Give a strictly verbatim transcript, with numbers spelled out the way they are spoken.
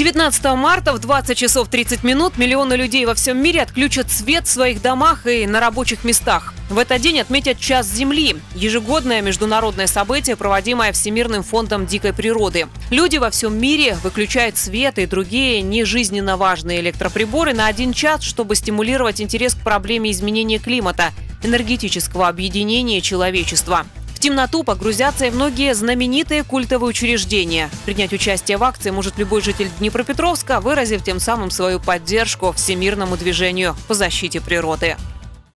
девятнадцатого марта в двадцать часов тридцать минут миллионы людей во всем мире отключат свет в своих домах и на рабочих местах. В этот день отметят Час Земли – ежегодное международное событие, проводимое Всемирным фондом дикой природы. Люди во всем мире выключают свет и другие нежизненно важные электроприборы на один час, чтобы стимулировать интерес к проблеме изменения климата, энергетического объединения человечества. В темноту погрузятся и многие знаменитые культовые учреждения. Принять участие в акции может любой житель Днепропетровска, выразив тем самым свою поддержку всемирному движению по защите природы.